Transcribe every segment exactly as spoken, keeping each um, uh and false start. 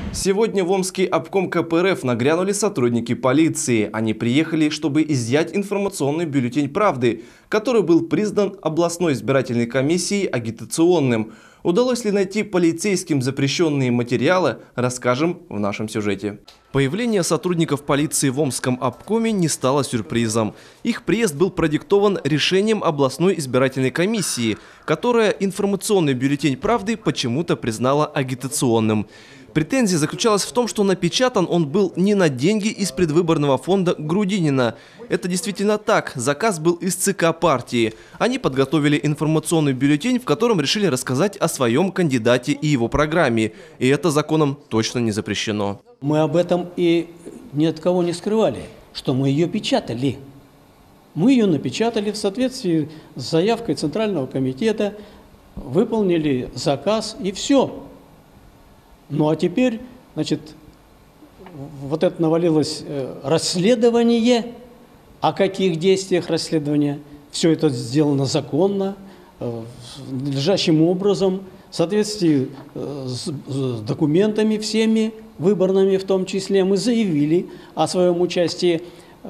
Сегодня в Омский обком ка пэ эр эф нагрянули сотрудники полиции. Они приехали, чтобы изъять информационный бюллетень «Правды», который был признан областной избирательной комиссией агитационным. Удалось ли найти полицейским запрещенные материалы, расскажем в нашем сюжете. Появление сотрудников полиции в Омском обкоме не стало сюрпризом. Их приезд был продиктован решением областной избирательной комиссии, которая информационный бюллетень «Правды» почему-то признала агитационным. Претензия заключалась в том, что напечатан он был не на деньги из предвыборного фонда Грудинина. Это действительно так. Заказ был из ЦК партии. Они подготовили информационный бюллетень, в котором решили рассказать о своем кандидате и его программе. И это законом точно не запрещено. Мы об этом и ни от кого не скрывали, что мы ее печатали. Мы ее напечатали в соответствии с заявкой Центрального комитета, выполнили заказ и все. Ну а теперь, значит, вот это навалилось расследование. О каких действиях расследования? Все это сделано законно, надлежащим образом, в соответствии с документами всеми, выборными в том числе. Мы заявили о своем участии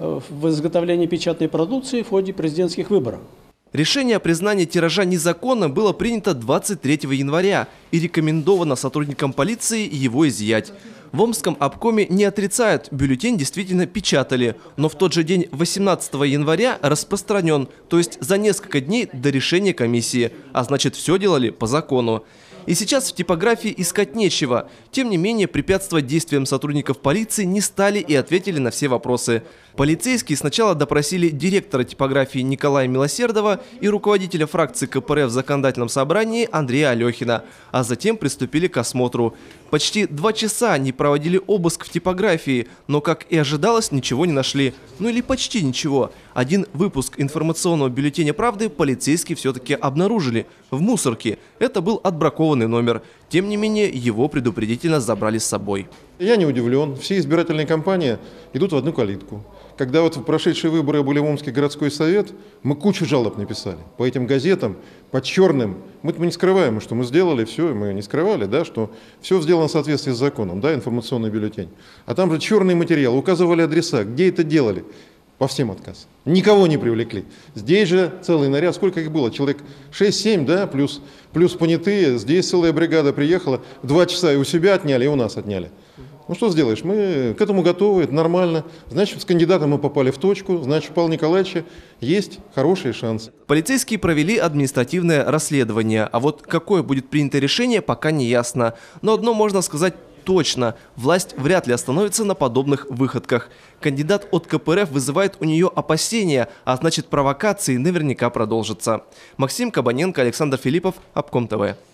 в изготовлении печатной продукции в ходе президентских выборов. Решение о признании тиража незаконным было принято двадцать третьего января и рекомендовано сотрудникам полиции его изъять. В Омском обкоме не отрицают, бюллетень действительно печатали, но в тот же день, восемнадцатого января, распространен, то есть за несколько дней до решения комиссии, а значит, все делали по закону. И сейчас в типографии искать нечего. Тем не менее, препятствовать действиям сотрудников полиции не стали и ответили на все вопросы. Полицейские сначала допросили директора типографии Николая Милосердова и руководителя фракции ка пэ эр эф в законодательном собрании Андрея Алехина, а затем приступили к осмотру. Почти два часа они проводили обыск в типографии, но, как и ожидалось, ничего не нашли. Ну или почти ничего. Один выпуск информационного бюллетеня «Правды» полицейские все-таки обнаружили в мусорке. Это был отбракованный номер. Тем не менее, его предупредительно забрали с собой. Я не удивлен. Все избирательные кампании идут в одну калитку. Когда вот в прошедшие выборы были в Омский городской совет, мы кучу жалоб написали по этим газетам, по черным. Мы, мы не скрываем, что мы сделали все, мы не скрывали, да, что все сделано в соответствии с законом, да, информационный бюллетень. А там же черный материал, указывали адреса, где это делали. По всем отказ. Никого не привлекли. Здесь же целый наряд, сколько их было? Человек шесть-семь, да, плюс, плюс понятые. Здесь целая бригада приехала, два часа и у себя отняли, и у нас отняли. Ну что сделаешь, мы к этому готовы, это нормально. Значит, с кандидатом мы попали в точку, значит, у Павла Николаевича есть хорошие шансы. Полицейские провели административное расследование, а вот какое будет принято решение, пока не ясно. Но одно можно сказать точно. Власть вряд ли остановится на подобных выходках. Кандидат от ка пэ эр эф вызывает у нее опасения, а значит, провокации наверняка продолжатся. Максим Кабаненко, Александр Филиппов, Обком тэ вэ.